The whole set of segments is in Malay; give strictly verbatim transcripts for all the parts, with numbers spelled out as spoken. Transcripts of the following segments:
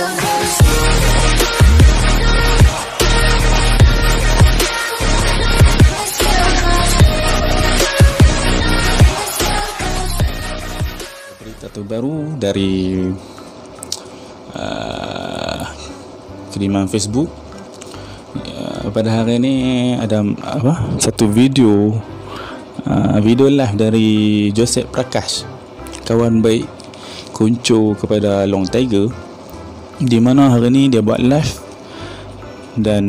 Berita terbaru dari uh, kiriman Facebook. Uh, pada hari ini ada apa? Satu video uh, video live dari Joseph Prakash, kawan baik kuncu kepada Long Tiger, di mana hari ini dia buat live dan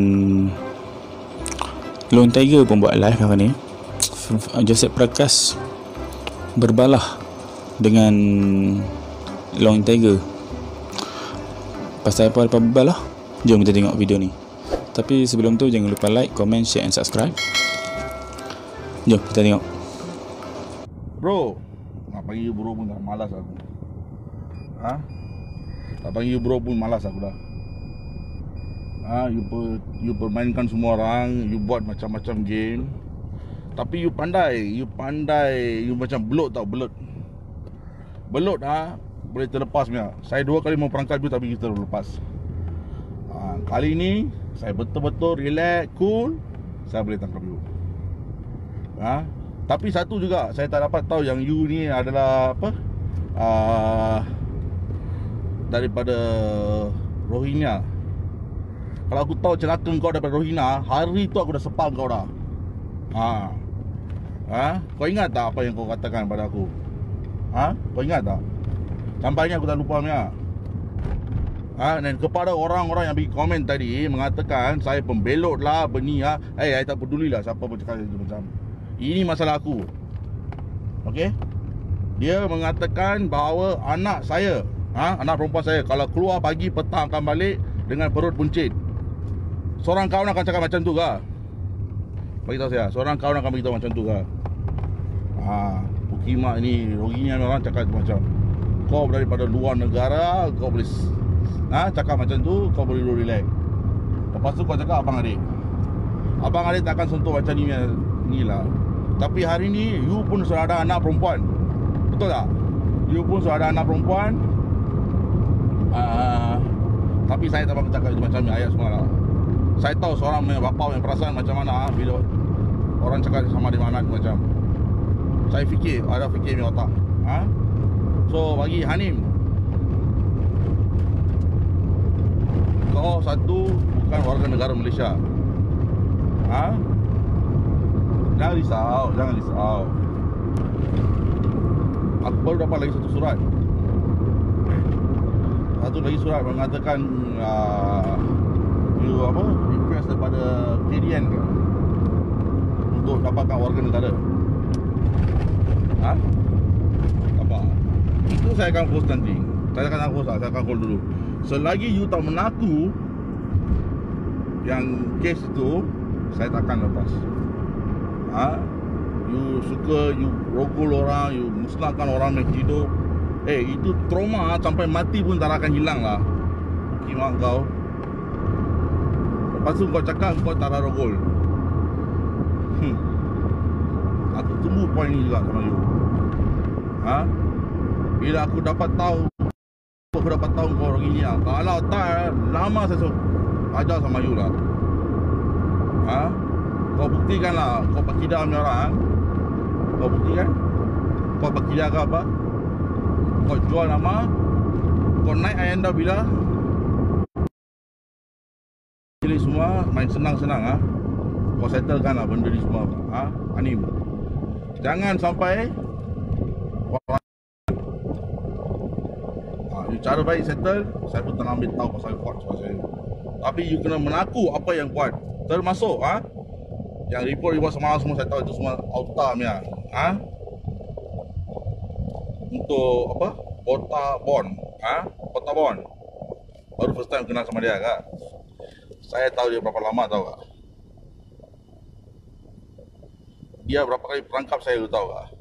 Long Tiger pun buat live hari ini. Joseph Prakash berbalah dengan Long Tiger. Pasal apa apa berbalah? Jom kita tengok video ni. Tapi sebelum tu jangan lupa like, comment, share and subscribe. Jom kita tengok. Bro, nak panggil bro pun dah malas aku. Ha? Tak panggil bro pun malas aku dah. Ha, you per, you permainkan semua orang, you buat macam-macam game. Tapi you pandai, you pandai, you macam belut tau, belut. Belut ha, boleh terlepas punya. Saya dua kali mau perangkap you tapi kita terlepas. Ha, kali ni saya betul-betul relax, cool, saya boleh tangkap you. Ha? Tapi satu juga saya tak dapat tahu yang you ni adalah apa? Uh, daripada Rohingya. Kalau aku tahu celaka kau daripada Rohingya, hari tu aku dah sepal kau dah. Ha. Ha? Kau ingat tak apa yang kau katakan pada aku? Ha? Kau ingat tak? Sampainya aku tak lupa punya. Ha? Dan kepada orang-orang yang bagi komen tadi mengatakan saya pembelot lah, benih lah. Eh, hey, saya tak peduli lah siapa pun cakap macam. Ini masalah aku. Okey? Dia mengatakan bahawa anak saya, ha? Anak perempuan saya, kalau keluar pagi petang akan balik dengan perut buncit. Seorang kawan akan cakap macam tu ke? Bagi tahu saya, seorang kawan akan beritahu macam tu ke? Ha, Pukimak ni, Rohingya ni orang cakap macam kau daripada luar negara, kau boleh ha, cakap macam tu, kau boleh duduk relax. Lepas tu kau cakap abang adik. Abang adik takkan sentuh macam ni ni lah. Tapi hari ni you pun sudah ada anak perempuan. Betul tak? You pun sudah ada anak perempuan. uh, Tapi saya tak mahu cakap itu macam ni, ayat semua lah. Saya tahu seorang punya bapa punya perasaan macam mana bila orang cakap sama dengan anak macam. Saya fikir, ada fikir punya otak. Ha? So bagi Hanim, kau satu bukan warga negara Malaysia. Ha? Jangan risau, jangan risau. Aku baru dapat lagi satu surat. Satu lagi surat mengatakan uh, you apa? Request daripada K D N ke? Untuk dapatkan warga negara. Ha? Apa? Itu saya akan post nanti. Saya akan post, saya akan call dulu. Selagi you tak mengaku yang kes itu, saya takkan lepas. Ha? You suka, you rogol orang, you musnahkan orang yang hidup. Eh, itu trauma sampai mati pun tak akan hilang lah. Kimak kau. Lepas tu kau cakap kau tak ada rogol. Hmm. Aku tunggu poin ni juga sama you. Ha? Bila aku dapat tahu, aku dapat tahu kau Rohingya. Kalau tak, lama saya suruh ajar sama you lah. Ha? Kau buktikan lah, kau pakidah punya orang. Kau buktikan. Kau pakidah ke apa? Kau jual nama. Kau naik ayanda bila pilih semua, main senang-senang ha? Kau settlekan lah benda ni semua ha? Hanim, jangan sampai orang ha, you cara baik settle. Saya pun tengah ambil tahu pasal kuat pasal saya. Tapi you kena mengaku apa yang kuat. Termasuk ha? Yang report-report semalam semua saya tahu itu semua auta punya ha? Untuk apa? Kota Bon ha? Kota Bon baru first time kenal sama dia kak. Saya tahu dia berapa lama tahu kak. Dia berapa kali perangkap saya lu tahu kak.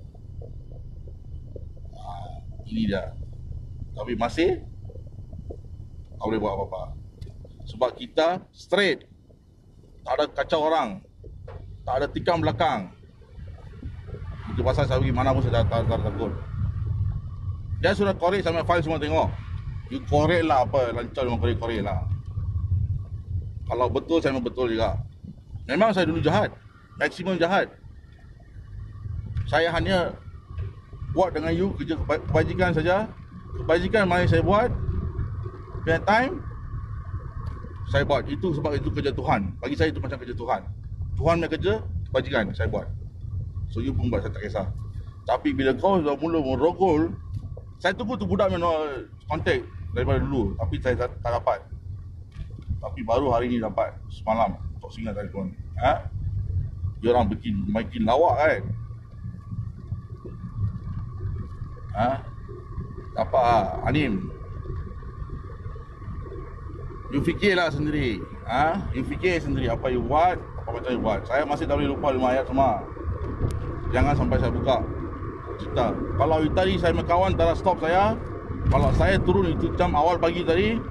Ha, ini dia. Tapi masih tak boleh buat apa-apa. Sebab kita straight, tak ada kacau orang, tak ada tikam belakang. Itu pasal saya pergi mana pun saya tak takut. Dia sudah korek sampai file semua tengok. You korek lah apa, lancar memang korek-korek lah. Kalau betul, saya memang betul juga. Memang saya dulu jahat, maksimum jahat. Saya hanya buat dengan you kerja kebajikan saja. Kebajikan mari saya buat. That time saya buat. Itu sebab itu kerja Tuhan. Bagi saya itu macam kerja Tuhan. Tuhan punya kerja, kebajikan saya buat. So you pun buat, saya tak kisah. Tapi bila kau dah mula merogol, saya tunggu tu budak punya kontak daripada dulu, tapi saya tak, tak dapat. Tapi baru hari ni dapat semalam Tok Singa telefon. Ha? Dia orang bikin makin lawak kan. Ha? Dapat ah, Anim. You fikirlah sendiri. Ha? You fikir sendiri apa you buat, apa macam you buat. Saya masih tak boleh lupa lima ayat semua. Jangan sampai saya buka cerita. Kalau you tadi saya kawan tak stop saya. Kalau saya turun itu jam awal pagi tadi,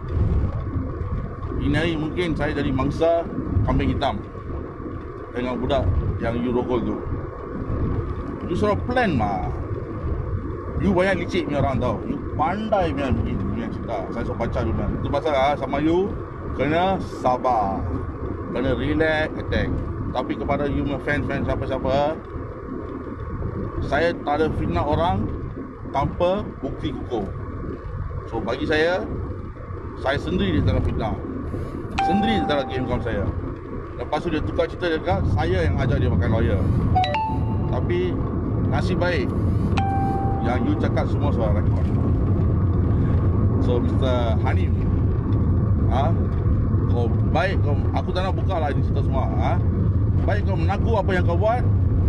ini hari mungkin saya jadi mangsa kambing hitam dengan budak yang you rogol tu. You suruh plan mah. You banyak licik punya orang tau. You pandai punya bikin punya cerita. Saya suruh baca dulu. Itu pasal lah, sama you kena sabar, kena relax, attack. Tapi kepada you fans-fans siapa-siapa, saya tak ada fitnah orang tanpa bukti kukuh. So bagi saya, saya sendiri di dalam fitnah, sendiri di dalam game kawan saya. Lepas tu dia tukar cerita, dia kata saya yang ajar dia pakai lawyer. Tapi nasib baik yang you cakap semua suara rekod. So Mister Hanif, ha? Kau baik kau, aku tak nak buka lah ini cerita semua, ha? Baik kau mengaku apa yang kau buat,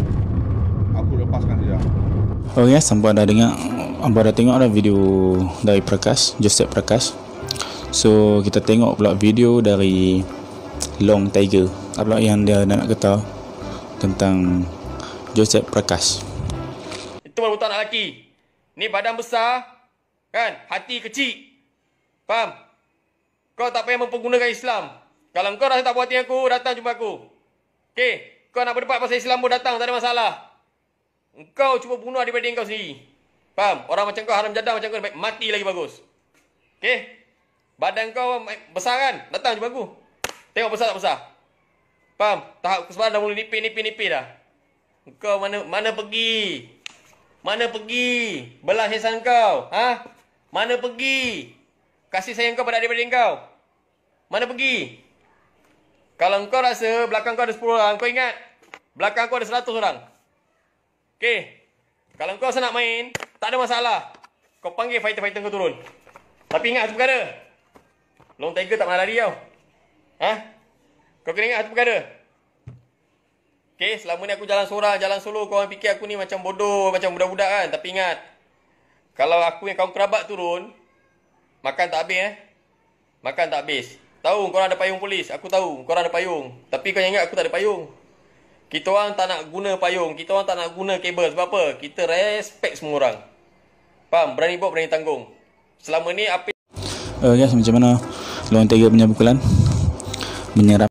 aku lepaskan saja. Oh ya, sampai dah dengar, sampai dah tengok dah video dari Prakash, Joseph Prakash. So kita tengok pula video dari Long Tiger. Apa yang dia nak kata tentang Joseph Prakash. Itu baru tak nak lelaki. Ni badan besar, kan? Hati kecil. Faham? Kau tak payah mempergunakan Islam. Kalau kau rasa tak puas hati aku, datang jumpa aku. Okey? Kau nak berdebat pasal Islam pun datang, tak ada masalah. Engkau cuba bunuh adik-adik kau sendiri. Faham? Orang macam kau haram jadah macam kau baik mati lagi bagus. Okey? Badan kau besar kan? Datang jumpa aku. Tengok besar tak besar? Faham? Tahap kesebaran dah mula nipis-nipis-nipis dah. Engkau mana mana pergi? Mana pergi? Belah hiasan kau. Ha? Mana pergi? Kasih sayang kau pada adik-adik kau. Mana pergi? Kalau kau rasa belakang kau ada sepuluh orang, kau ingat belakang kau ada seratus orang. Okey. Kalau kau rasa nak main, tak ada masalah. Kau panggil fighter-fighter kau turun. Tapi ingat satu perkara. Long Tiger tak pernah lari tau. Ha? Kau kena ingat satu perkara. Okey, selama ni aku jalan seorang, jalan solo, kau orang fikir aku ni macam bodoh, macam budak-budak kan. Tapi ingat, kalau aku yang kaum kerabat turun, makan tak habis eh. Makan tak habis. Tahu korang ada payung polis, aku tahu korang ada payung. Tapi kau ingat aku tak ada payung. Kita orang tak nak guna payung, kita orang tak nak guna kabel. Sebab apa? Kita respect semua orang. Faham? Berani buat, berani tanggung. Selama ni apa... Uh, guys, macam mana Long Tiger punya pukulan? Menyerap